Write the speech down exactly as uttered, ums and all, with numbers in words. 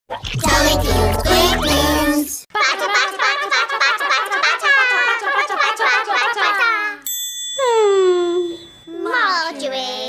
CandyToons, Quicktoons. Butter, butter, butter, butter, butter, butter, butter, butter, butter, butter, butter, butter. Hmm, Margarine.